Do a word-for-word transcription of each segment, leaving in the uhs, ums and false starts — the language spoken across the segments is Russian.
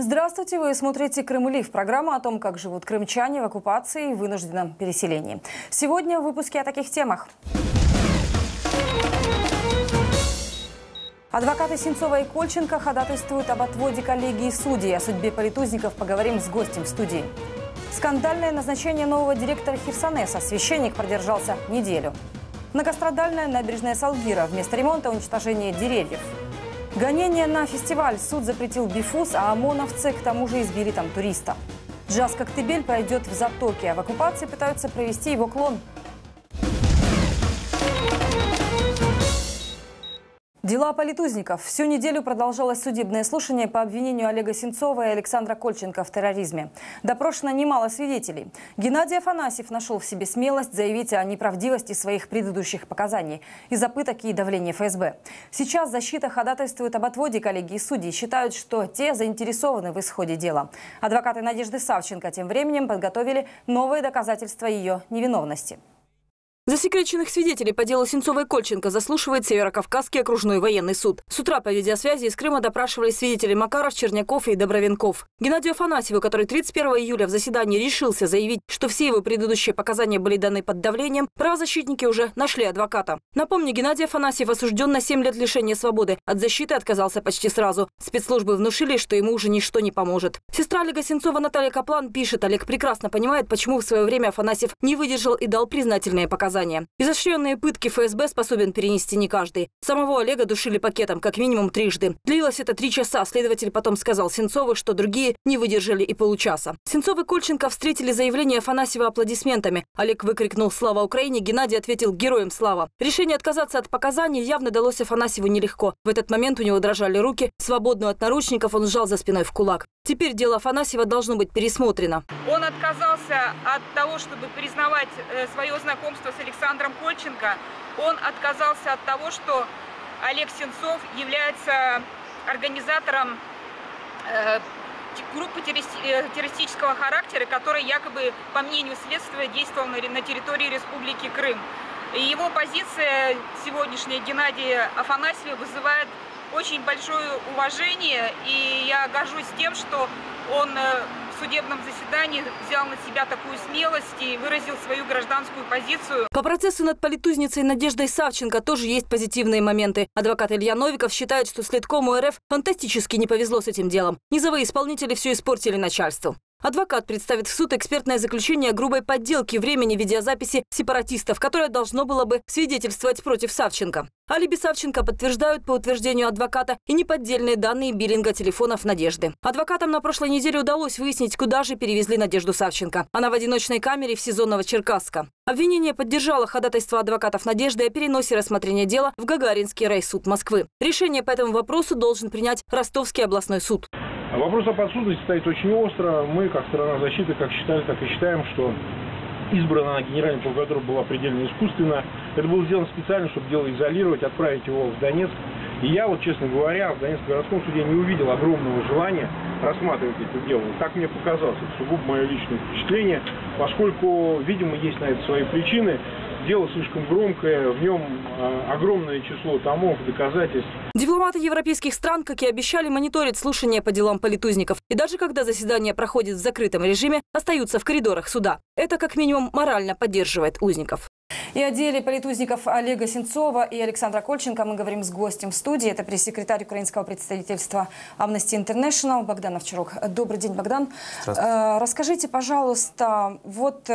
Здравствуйте, вы смотрите «Крым-Лив», программа о том, как живут крымчане в оккупации и вынужденном переселении. Сегодня в выпуске о таких темах. Адвокаты Сенцова и Кольченко ходатайствуют об отводе коллегии судей. О судьбе политузников поговорим с гостем в студии. Скандальное назначение нового директора Херсонеса. Священник продержался неделю. Многострадальная набережная Салгира. Вместо ремонта уничтожение деревьев. Гонение на фестиваль. Суд запретил бифуз, а ОМОНовцы к тому же избили там туриста. Джаз «Коктебель» пройдет в Затоке, а в оккупации пытаются провести его клон. Дела политузников. Всю неделю продолжалось судебное слушание по обвинению Олега Сенцова и Александра Кольченко в терроризме. Допрошено немало свидетелей. Геннадий Афанасьев нашел в себе смелость заявить о неправдивости своих предыдущих показаний из-за пыток и давления эф эс бэ. Сейчас защита ходатайствует об отводе коллегии судей. Считают, что те заинтересованы в исходе дела. Адвокаты Надежды Савченко тем временем подготовили новые доказательства ее невиновности. Засекреченных свидетелей по делу Сенцова и Кольченко заслушивает Северокавказский окружной военный суд. С утра по видеосвязи из Крыма допрашивались свидетели Макаров, Черняков и Добровенков. Геннадию Афанасьеву, который тридцать первого июля в заседании решился заявить, что все его предыдущие показания были даны под давлением, правозащитники уже нашли адвоката. Напомню, Геннадий Афанасьев осужден на семь лет лишения свободы. От защиты отказался почти сразу. Спецслужбы внушили, что ему уже ничто не поможет. Сестра Олега Сенцова Наталья Каплан пишет: Олег прекрасно понимает, почему в свое время Афанасьев не выдержал и дал признательные показания. Изощренные пытки эф эс бэ способен перенести не каждый. Самого Олега душили пакетом как минимум трижды. Длилось это три часа. Следователь потом сказал Сенцову, что другие не выдержали и получаса. Сенцов и Кольченко встретили заявление Афанасьева аплодисментами. Олег выкрикнул «Слава Украине!», Геннадий ответил «Героям слава!». Решение отказаться от показаний явно далось Афанасьеву нелегко. В этот момент у него дрожали руки. Свободную от наручников он сжал за спиной в кулак. Теперь дело Афанасьева должно быть пересмотрено. Он отказался от того, чтобы признавать свое знакомство с Александром Кольченко. Он отказался от того, что Олег Сенцов является организатором группы террористического характера, которая якобы, по мнению следствия, действовала на территории Республики Крым. И его позиция сегодняшняя Геннадия Афанасьева вызывает очень большое уважение, и я горжусь тем, что он в судебном заседании взял на себя такую смелость и выразил свою гражданскую позицию. По процессу над политузницей Надеждой Савченко тоже есть позитивные моменты. Адвокат Илья Новиков считает, что следкому эр эф фантастически не повезло с этим делом. Низовые исполнители все испортили начальству. Адвокат представит в суд экспертное заключение о грубой подделке времени видеозаписи сепаратистов, которое должно было бы свидетельствовать против Савченко. Алиби Савченко подтверждают по утверждению адвоката и неподдельные данные биллинга телефонов Надежды. Адвокатам на прошлой неделе удалось выяснить, куда же перевезли Надежду Савченко. Она в одиночной камере в СИЗО Новочеркасска. Обвинение поддержало ходатайство адвокатов Надежды о переносе рассмотрения дела в Гагаринский райсуд Москвы. Решение по этому вопросу должен принять Ростовский областной суд. Вопрос о подсудности стоит очень остро. Мы, как сторона защиты, как считали, так и считаем, что избрана генеральная прокуратура была предельно искусственно. Это было сделано специально, чтобы дело изолировать, отправить его в Донецк. И я, вот, честно говоря, в Донецком городском суде не увидел огромного желания рассматривать это дело. Так мне показалось, это сугубо мое личное впечатление, поскольку, видимо, есть на это свои причины. Дело слишком громкое, в нем огромное число томов, доказательств. Дипломаты европейских стран, как и обещали, мониторят слушания по делам политузников. И даже когда заседание проходит в закрытом режиме, остаются в коридорах суда. Это как минимум морально поддерживает узников. И о деле политузников Олега Сенцова и Александра Кольченко мы говорим с гостем в студии. Это пресс-секретарь украинского представительства Amnesty International Богдан Овчарук. Добрый день, Богдан. Здравствуйте. Расскажите, пожалуйста, вот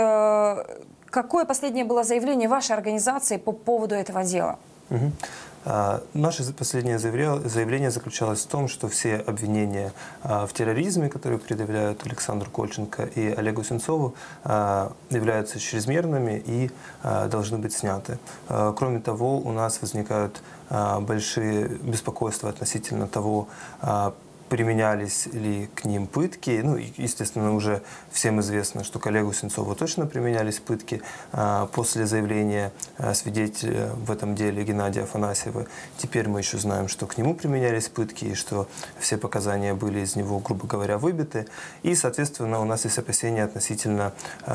какое последнее было заявление вашей организации по поводу этого дела? Угу. А, наше последнее заявление заключалось в том, что все обвинения а, в терроризме, которые предъявляют Александру Кольченко и Олегу Сенцову, а, являются чрезмерными и а, должны быть сняты. А, кроме того, у нас возникают а, большие беспокойства относительно того, а, применялись ли к ним пытки. Ну, естественно, уже всем известно, что к Олегу Сенцову точно применялись пытки. После заявления свидетеля в этом деле Геннадия Афанасьева теперь мы еще знаем, что к нему применялись пытки и что все показания были из него, грубо говоря, выбиты. И, соответственно, у нас есть опасения относительно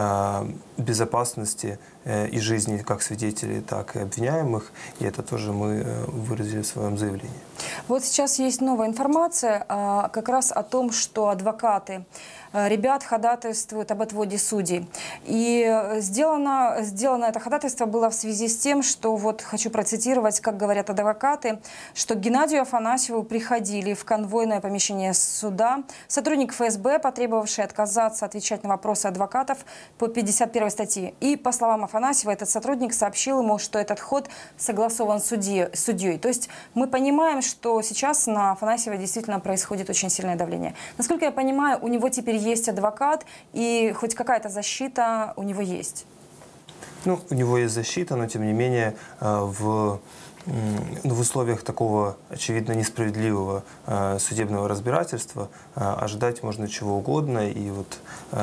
безопасности и жизни как свидетелей, так и обвиняемых. И это тоже мы выразили в своем заявлении. Вот сейчас есть новая информация. как раз о том, что адвокаты ребят ходатайствуют об отводе судей. И сделано, сделано это ходатайство было в связи с тем, что, вот хочу процитировать, как говорят адвокаты, что к Геннадию Афанасьеву приходили в конвойное помещение суда сотрудник эф эс бэ, потребовавший отказаться отвечать на вопросы адвокатов по пятьдесят первой статье. И, по словам Афанасьева, этот сотрудник сообщил ему, что этот ход согласован судьей. судьей. То есть мы понимаем, что сейчас на Афанасьева действительно происходит очень сильное давление. Насколько я понимаю, у него теперь есть адвокат, и хоть какая-то защита у него есть. Ну, у него есть защита, но тем не менее в, в условиях такого, очевидно, несправедливого судебного разбирательства ожидать можно чего угодно. И вот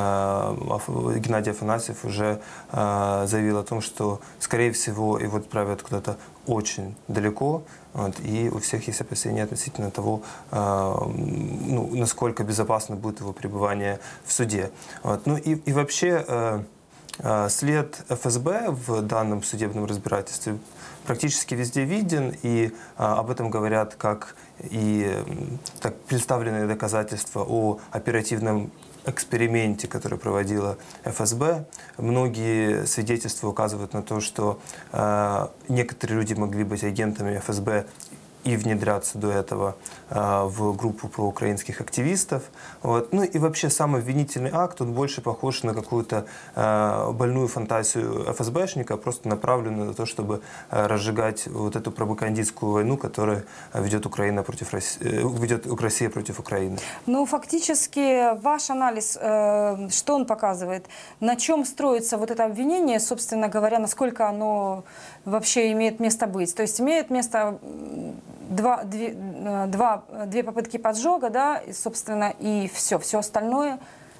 Геннадий Афанасьев уже заявил о том, что, скорее всего, его отправят куда-то очень далеко, вот, и у всех есть опасения относительно того, э, ну, насколько безопасно будет его пребывание в суде. Вот. Ну и, и вообще э, э, след эф эс бэ в данном судебном разбирательстве практически везде виден, и э, об этом говорят как и так, представленные доказательства о оперативном эксперименте, который проводила эф эс бэ. Многие свидетельства указывают на то, что э, некоторые люди могли быть агентами эф эс бэ и внедряться до этого э, в группу проукраинских активистов. Вот. Ну и вообще сам обвинительный акт, он больше похож на какую-то э, больную фантазию эф эс бэшника, просто направленную на то, чтобы э, разжигать вот эту пропагандистскую войну, которую ведет Украина против России, э, ведет Россия против Украины. Ну, фактически, ваш анализ, э, что он показывает? На чем строится вот это обвинение, собственно говоря, насколько оно вообще имеет место быть? То есть имеет место два, две, два, две попытки поджога, да, и, собственно, и все, все остальное.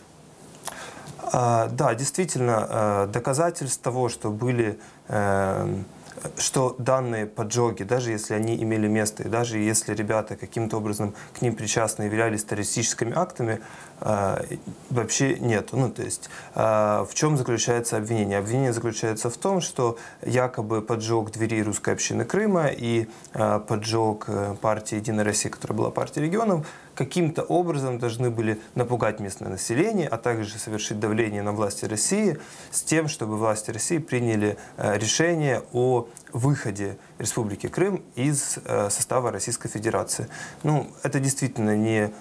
А, да, действительно, доказательств того, что были, что данные поджоги, даже если они имели место, и даже если ребята каким-то образом к ним причастны, являлись террористическими актами, вообще нет. Ну, то есть, в чем заключается обвинение? Обвинение заключается в том, что якобы поджог двери русской общины Крыма и поджог партии «Единая Россия», которая была партией регионов, каким-то образом должны были напугать местное население, а также совершить давление на власти России с тем, чтобы власти России приняли решение о выходе Республики Крым из состава Российской Федерации. Ну, это действительно не,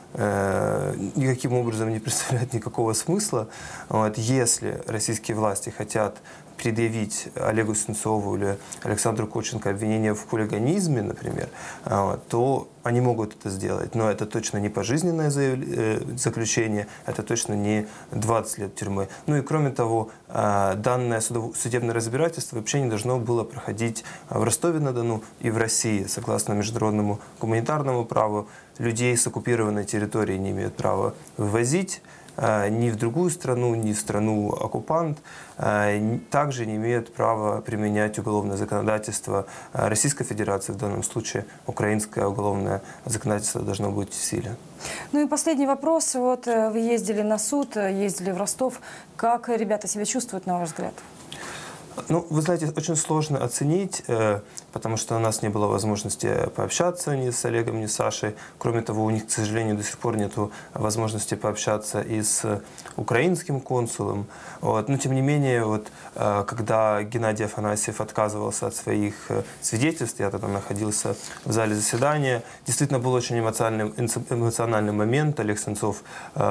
никаким образом не представляет никакого смысла. Вот, если российские власти хотят предъявить Олегу Сенцову или Александру Кольченко обвинение в хулиганизме, например, то они могут это сделать. Но это точно не пожизненное заключение, это точно не двадцать лет тюрьмы. Ну и кроме того, данное судебное разбирательство вообще не должно было проходить в Ростове-на-Дону и в России. Согласно международному гуманитарному праву, людей с оккупированной территории не имеют права вывозить ни в другую страну, ни в страну-оккупант, также не имеют права применять уголовное законодательство Российской Федерации, в данном случае украинское уголовное законодательство должно быть в силе. Ну и последний вопрос. Вот вы ездили на суд, ездили в Ростов. Как ребята себя чувствуют, на ваш взгляд? Ну, вы знаете, очень сложно оценить, потому что у нас не было возможности пообщаться ни с Олегом, ни с Сашей. Кроме того, у них, к сожалению, до сих пор нет возможности пообщаться и с украинским консулом. Вот. Но, тем не менее, вот, когда Геннадий Афанасьев отказывался от своих свидетельств, я тогда находился в зале заседания, действительно был очень эмоциональный, эмоциональный момент. Олег Сенцов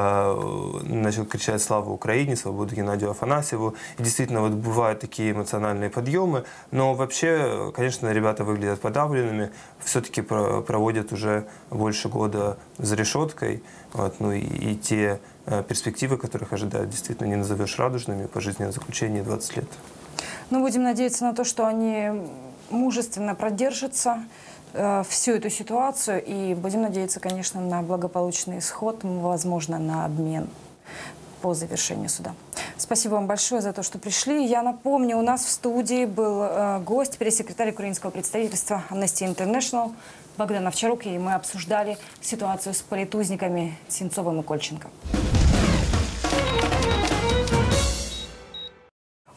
э, начал кричать «Слава Украине!», «Свободу Геннадию Афанасьеву!». И действительно, вот бывают такие эмоциональные подъемы. Но вообще, конечно, ребята выглядят подавленными, все-таки проводят уже больше года за решеткой. Вот, ну и, и те э, перспективы, которых ожидают, действительно не назовешь радужными, пожизненное заключение двадцать лет. Ну, будем надеяться на то, что они мужественно продержатся э, всю эту ситуацию, и будем надеяться, конечно, на благополучный исход, возможно, на обмен по завершению суда. Спасибо вам большое за то, что пришли. Я напомню, у нас в студии был э, гость, пресс-секретарь украинского представительства Amnesty International Богдан Овчарук, и мы обсуждали ситуацию с политузниками Сенцовым и Кольченко.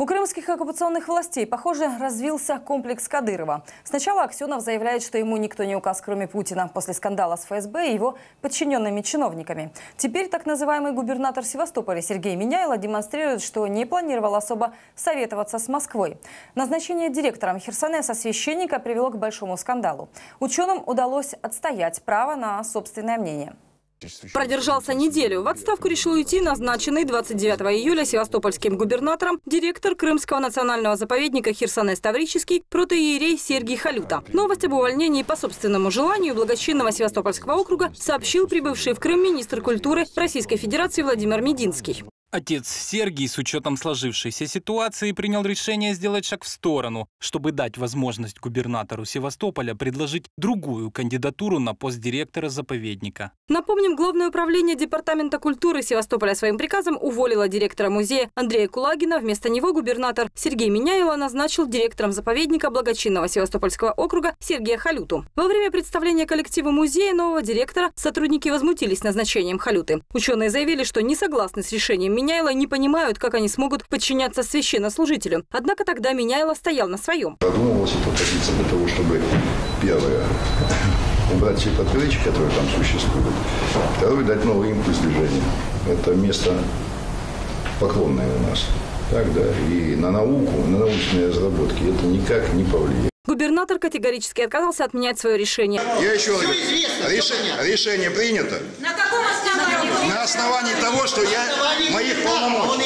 У крымских оккупационных властей, похоже, развился комплекс Кадырова. Сначала Аксенов заявляет, что ему никто не указ, кроме Путина, после скандала с ФСБ и его подчиненными чиновниками. Теперь так называемый губернатор Севастополя Сергей Миняйло демонстрирует, что не планировал особо советоваться с Москвой. Назначение директором Херсонеса священника привело к большому скандалу. Ученым удалось отстоять право на собственное мнение. Продержался неделю. В отставку решил уйти назначенный двадцать девятого июля севастопольским губернатором директор Крымского национального заповедника Херсонес Таврический протоиерей Сергий Халюта. Новость об увольнении по собственному желанию благочинного Севастопольского округа сообщил прибывший в Крым министр культуры Российской Федерации Владимир Мединский. Отец Сергий с учетом сложившейся ситуации принял решение сделать шаг в сторону, чтобы дать возможность губернатору Севастополя предложить другую кандидатуру на пост директора заповедника. Напомним, Главное управление Департамента культуры Севастополя своим приказом уволило директора музея Андрея Кулагина. Вместо него губернатор Сергей Миняйло назначил директором заповедника благочинного Севастопольского округа Сергия Халюту. Во время представления коллективу музея нового директора сотрудники возмутились назначением Халюты. Ученые заявили, что не согласны с решением Миняйло, не понимают, как они смогут подчиняться священнослужителю. Однако тогда Миняйло стоял на своем. Продумывалась эта позиция для того, чтобы, первое, убрать все противоречия, которые там существуют. Второе, дать новый импульс движению. Это место поклонное у нас. Так, да, и на науку, на научные разработки это никак не повлияет. Губернатор категорически отказался отменять свое решение. Я еще раз говорю, решение, решение принято. На каком основании? На основании того, что я моих полномочий.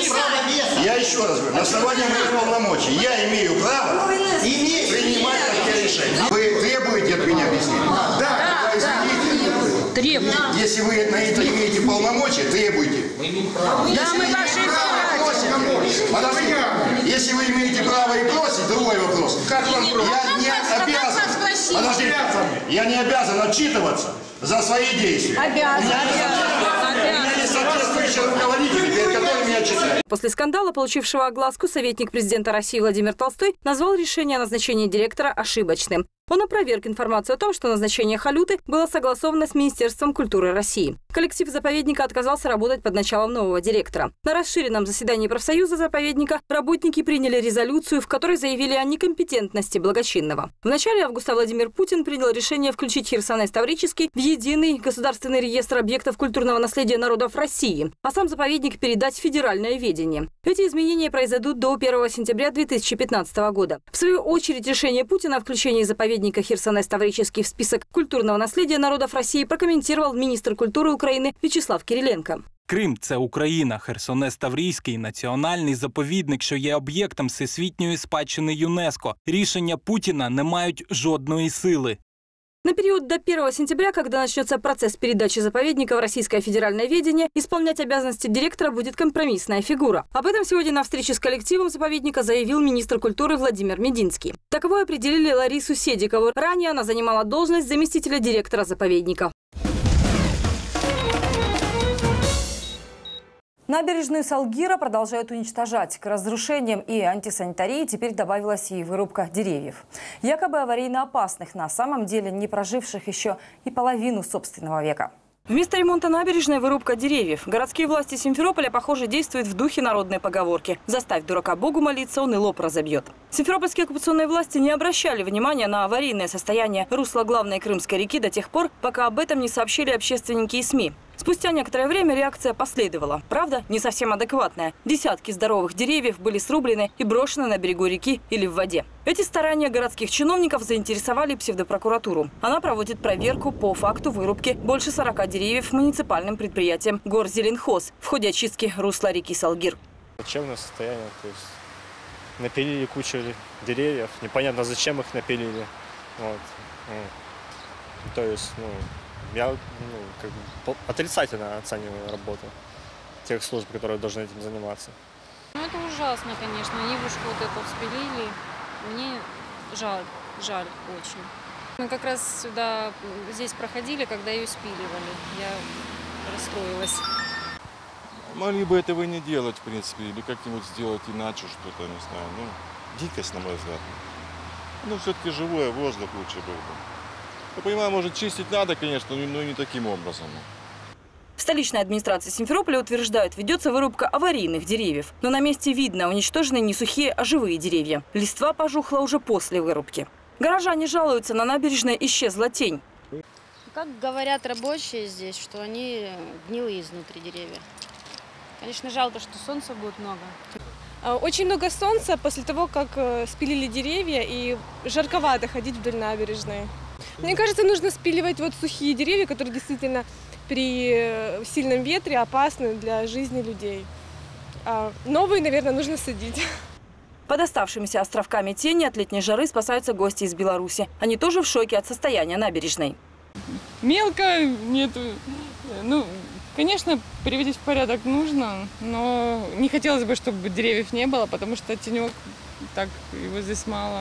Я еще раз говорю, на основании моих полномочий я имею право принимать такие решения. Вы требуете от меня объяснения? Да. Извините. Требую. Если вы на это имеете полномочия, требуйте. Да, мы ваши избиратели. Подождите. Если вы имеете право и просить, другой вопрос. Как вам просить? Я не обязан. Подождите. Я не обязан отчитываться за свои действия. Обязан. У меня есть соответствующие руководители, перед которыми я отчитаюсь. После скандала, получившего огласку, советник президента России Владимир Толстой назвал решение о назначении директора ошибочным. Он опроверг информацию о том, что назначение Халюты было согласовано с Министерством культуры России. Коллектив заповедника отказался работать под началом нового директора. На расширенном заседании профсоюза заповедника работники приняли резолюцию, в которой заявили о некомпетентности благочинного. В начале августа Владимир Путин принял решение включить Херсонес Таврический в единый государственный реестр объектов культурного наследия народов России, а сам заповедник передать в федеральное ведение. Эти изменения произойдут до первого сентября две тысячи пятнадцатого года. В свою очередь, решение Путина о включении заповедника Херсонес Таврический в список культурного наследия народов России прокомментировал министр культури України В'ячеслав Кириленко. Крим – це Україна, Херсонес Таврійський – національний заповідник, що є об'єктом всесвітньої спадщини ЮНЕСКО. Рішення Путіна не мають жодної сили. На период до первого сентября, когда начнется процесс передачи заповедника в российское федеральное ведение, исполнять обязанности директора будет компромиссная фигура. Об этом сегодня на встрече с коллективом заповедника заявил министр культуры Владимир Мединский. Таковой определили Ларису Седикову. Ранее она занимала должность заместителя директора заповедника. Набережную Салгира продолжают уничтожать. К разрушениям и антисанитарии теперь добавилась и вырубка деревьев. Якобы аварийно опасных, на самом деле не проживших еще и половину собственного века. Вместо ремонта набережной вырубка деревьев. Городские власти Симферополя, похоже, действуют в духе народной поговорки. «Заставь дурака Богу молиться, он и лоб разобьет». Симферопольские оккупационные власти не обращали внимания на аварийное состояние русла главной Крымской реки до тех пор, пока об этом не сообщили общественники и СМИ. Спустя некоторое время реакция последовала. Правда, не совсем адекватная. Десятки здоровых деревьев были срублены и брошены на берегу реки или в воде. Эти старания городских чиновников заинтересовали псевдопрокуратуру. Она проводит проверку по факту вырубки больше сорока деревьев муниципальным предприятием Горзеленхоз в ходе очистки русла реки Салгир. Плачевное состояние, то есть напилили кучу деревьев, непонятно зачем их напилили. Вот. То есть, ну, я ну, как бы отрицательно оцениваю работу тех служб, которые должны этим заниматься. Ну, это ужасно, конечно. Ивушку вот эту спилили. Мне жаль, жаль очень. Мы как раз сюда, здесь проходили, когда ее спиливали. Я расстроилась. Могли бы этого не делать, в принципе, или как-нибудь сделать иначе что-то, не знаю. Ну, дикость, на мой взгляд. Ну, все-таки живой воздух лучше был бы. Я понимаю, может, чистить надо, конечно, но не таким образом. В столичной администрации Симферополя утверждают, ведется вырубка аварийных деревьев. Но на месте видно, уничтожены не сухие, а живые деревья. Листва пожухла уже после вырубки. Горожане жалуются, на набережной исчезла тень. Как говорят рабочие здесь, что они гнилые изнутри деревья. Конечно, жалко, что солнца будет много. Очень много солнца после того, как спилили деревья, и жарковато ходить вдоль набережной. Мне кажется, нужно спиливать вот сухие деревья, которые действительно при сильном ветре опасны для жизни людей. А новые, наверное, нужно садить. Под оставшимися островками тени от летней жары спасаются гости из Беларуси. Они тоже в шоке от состояния набережной. Мелко нету. Ну, конечно, приводить в порядок нужно, но не хотелось бы, чтобы деревьев не было, потому что тенек, так его здесь мало.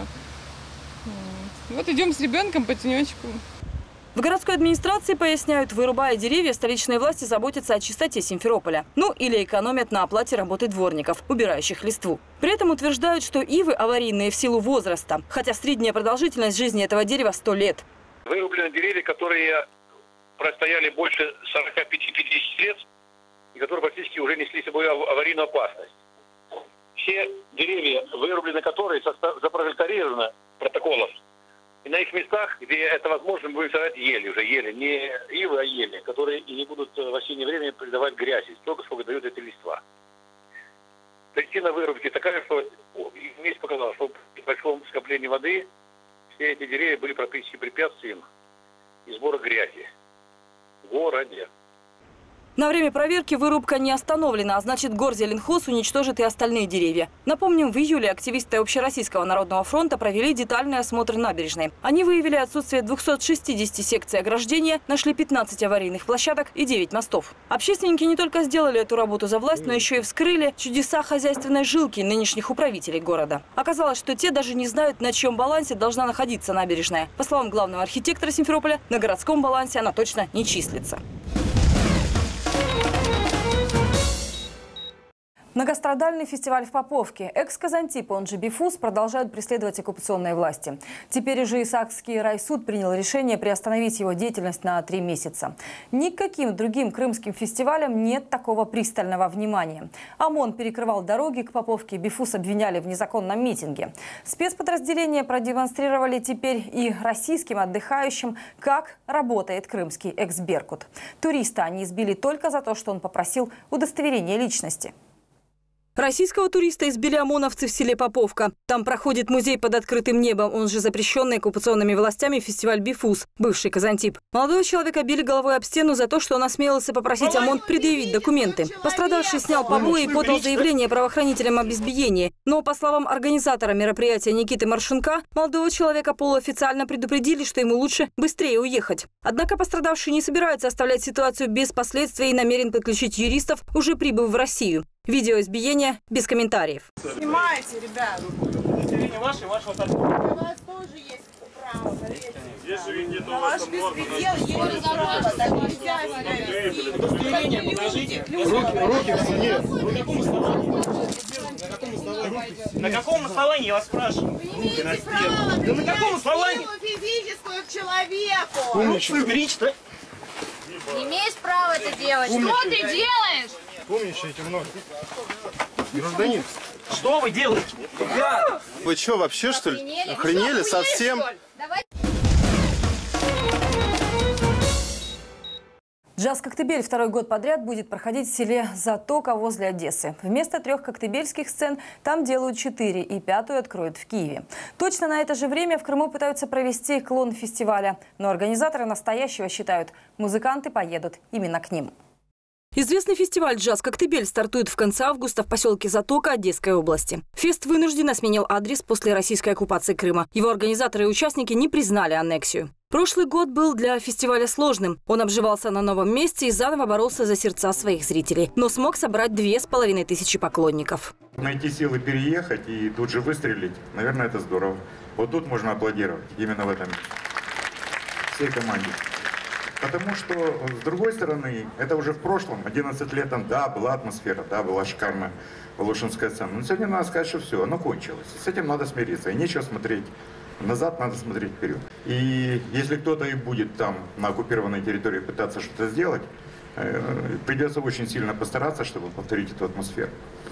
Вот идем с ребенком по тенечку. В городской администрации поясняют, вырубая деревья, столичные власти заботятся о чистоте Симферополя. Ну или экономят на оплате работы дворников, убирающих листву. При этом утверждают, что ивы аварийные в силу возраста, хотя средняя продолжительность жизни этого дерева сто лет. Вырублены деревья, которые простояли больше сорока пяти-пятидесяти лет и которые практически уже несли с собой аварийную опасность. Все деревья, вырублены которые, запрожекторированы протоколом. И на их местах, где это возможно, мы будем сажать ели уже, ели, не ивы, а ели, которые и не будут в осеннее время придавать грязи, столько, сколько дают эти листва. Причина вырубки такая, что вместе показала, что при большом скоплении воды все эти деревья были практически препятствием и сбора грязи в городе. На время проверки вырубка не остановлена, а значит, Горзеленхоз уничтожит и остальные деревья. Напомним, в июле активисты Общероссийского народного фронта провели детальный осмотр набережной. Они выявили отсутствие двухсот шестидесяти секций ограждения, нашли пятнадцать аварийных площадок и девять мостов. Общественники не только сделали эту работу за власть, но еще и вскрыли чудеса хозяйственной жилки нынешних управителей города. Оказалось, что те даже не знают, на чьем балансе должна находиться набережная. По словам главного архитектора Симферополя, на городском балансе она точно не числится. Многострадальный фестиваль в Поповке. Экс-Казантип, он же Бифус, продолжают преследовать оккупационные власти. Теперь уже Исаакский райсуд принял решение приостановить его деятельность на три месяца. Никаким другим крымским фестивалям нет такого пристального внимания. ОМОН перекрывал дороги к Поповке, Бифус обвиняли в незаконном митинге. Спецподразделения продемонстрировали теперь и российским отдыхающим, как работает крымский экс-Беркут. Туриста они избили только за то, что он попросил удостоверение личности. Российского туриста избили ОМОНовцы в селе Поповка. Там проходит музей под открытым небом, он же запрещенный оккупационными властями фестиваль Бифус, бывший Казантип. Молодого человека били головой об стену за то, что он осмелился попросить ОМОН предъявить документы. Пострадавший снял побои и подал заявление правоохранителям об избиении. Но, по словам организатора мероприятия Никиты Маршенка, молодого человека полуофициально предупредили, что ему лучше быстрее уехать. Однако пострадавший не собирается оставлять ситуацию без последствий и намерен подключить юристов, уже прибыв в Россию. Видео избиения без комментариев. Снимайте, ребят. Удостоверение ваше, вашего отца. У вас тоже есть право, поверьте. Если нет, на ваш беспредел есть право. Так нельзя себя вести. Удостоверение покажите. Руки, руки к стене. На каком основании? На каком основании? На каком основании, я вас спрашиваю? Руки на стену. Да на каком основании? Физическую к человеку. Умничай. Не имеешь права это делать. Что ты делаешь? Умничаете много. Гражданин, что вы делаете? Я... Вы что, вообще, что ли? Охренели, Охренели что, совсем? Давай. Джаз «Коктебель» второй год подряд будет проходить в селе Затока возле Одессы. Вместо трех коктебельских сцен там делают четыре, и пятую откроют в Киеве. Точно на это же время в Крыму пытаются провести клон фестиваля. Но организаторы настоящего считают, музыканты поедут именно к ним. Известный фестиваль «Джаз Коктебель» стартует в конце августа в поселке Затока Одесской области. Фест вынужденно сменил адрес после российской оккупации Крыма. Его организаторы и участники не признали аннексию. Прошлый год был для фестиваля сложным. Он обживался на новом месте и заново боролся за сердца своих зрителей. Но смог собрать две с половиной тысячи поклонников. Найти силы переехать и тут же выстрелить, наверное, это здорово. Вот тут можно аплодировать, именно в этом всей команде. Потому что, с другой стороны, это уже в прошлом, одиннадцать лет, там, да, была атмосфера, да, была шикарная Волошинская сцена. Но сегодня надо сказать, что все, оно кончилось. С этим надо смириться, и нечего смотреть назад, надо смотреть вперед. И если кто-то и будет там на оккупированной территории пытаться что-то сделать, Придется очень сильно постараться, чтобы повторить эту атмосферу.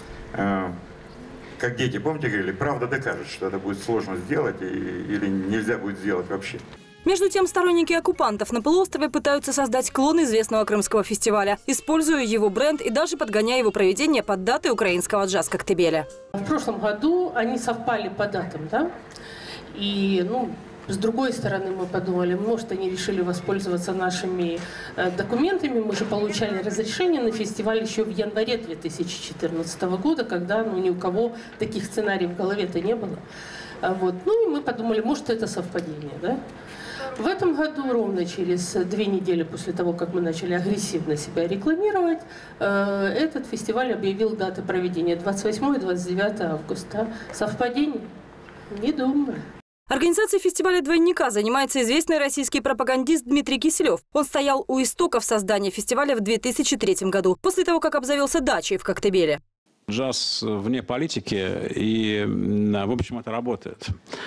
Как дети, помните, говорили, правда докажет, что это будет сложно сделать или нельзя будет сделать вообще. Между тем, сторонники оккупантов на полуострове пытаются создать клон известного крымского фестиваля, используя его бренд и даже подгоняя его проведение под даты украинского джаз-коктебеля. В прошлом году они совпали по датам, да? И, ну, с другой стороны, мы подумали, может, они решили воспользоваться нашими э, документами. Мы же получали разрешение на фестиваль еще в январе две тысячи четырнадцатого года, когда ну, ни у кого таких сценариев в голове-то не было. А вот. Ну и мы подумали, может, это совпадение, да? В этом году, ровно через две недели после того, как мы начали агрессивно себя рекламировать, э, этот фестиваль объявил даты проведения двадцать восьмое и двадцать девятое августа. Совпадение? Не думаю. Организацией фестиваля «Двойника» занимается известный российский пропагандист Дмитрий Киселев. Он стоял у истоков создания фестиваля в две тысячи третьем году, после того, как обзавелся дачей в Коктебеле. Джаз вне политики, и, в общем, это работает.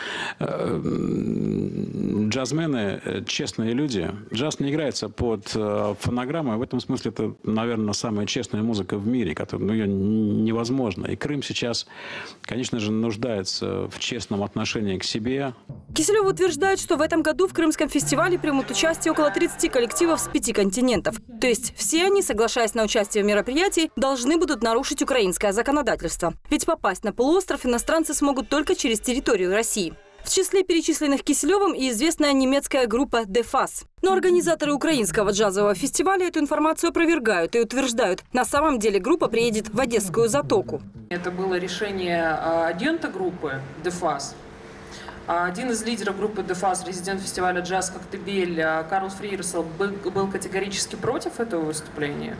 Джазмены – честные люди. Джаз не играется под фонограммы. В этом смысле это, наверное, самая честная музыка в мире, которая, ну, ее невозможно. И Крым сейчас, конечно же, нуждается в честном отношении к себе. Киселев утверждает, что в этом году в Крымском фестивале примут участие около тридцати коллективов с пяти континентов. То есть все они, соглашаясь на участие в мероприятии, должны будут нарушить украинское законодательство. Ведь попасть на полуостров иностранцы смогут только через территорию России. В числе перечисленных Киселевым и известная немецкая группа «Де Фас». Но организаторы украинского джазового фестиваля эту информацию опровергают и утверждают, на самом деле группа приедет в Одесскую затоку. Это было решение агента группы «Де Фас». Один из лидеров группы «Де Фас», резидент фестиваля «Джаз Коктебель» Карл Фриерсел был категорически против этого выступления.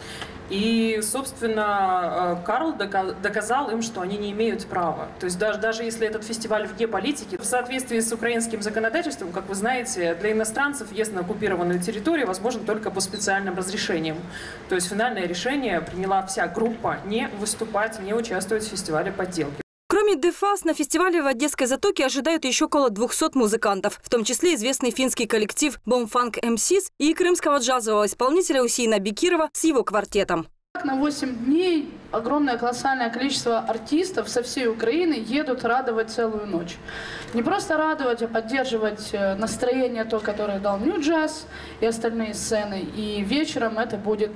И, собственно, Карл доказал им, что они не имеют права. То есть даже, даже если этот фестиваль вне политики, в соответствии с украинским законодательством, как вы знаете, для иностранцев въезд на оккупированную территорию возможен только по специальным разрешениям. То есть финальное решение приняла вся группа не выступать, не участвовать в фестивале подделки. Кроме «Де Фас», на фестивале в Одесской затоке ожидают еще около двухсот музыкантов, в том числе известный финский коллектив «Бомфанк эм сис» и крымского джазового исполнителя Усейна Бекирова с его квартетом. На восемь дней огромное колоссальное количество артистов со всей Украины едут радовать целую ночь. Не просто радовать, а поддерживать настроение то, которое дал New Jazz и остальные сцены. И вечером это будет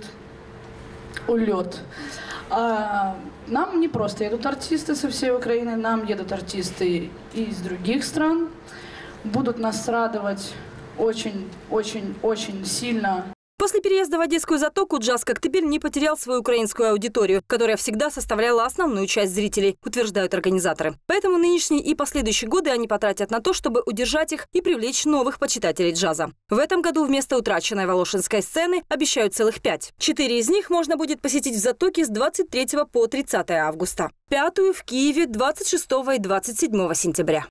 улет. А нам не просто едут артисты со всей Украины, нам едут артисты из других стран. Будут нас радовать очень-очень-очень сильно. После переезда в Одесскую затоку «Джаз Коктебель» не потерял свою украинскую аудиторию, которая всегда составляла основную часть зрителей, утверждают организаторы. Поэтому нынешние и последующие годы они потратят на то, чтобы удержать их и привлечь новых почитателей джаза. В этом году вместо утраченной волошинской сцены обещают целых пять. Четыре из них можно будет посетить в затоке с двадцать третьего по тридцатое августа. Пятую в Киеве двадцать шестого и двадцать седьмого сентября.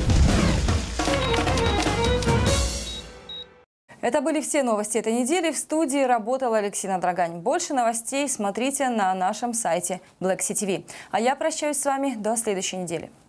Это были все новости этой недели. В студии работала Алексина Драгань. Больше новостей смотрите на нашем сайте Black Sea ти ви. А я прощаюсь с вами до следующей недели.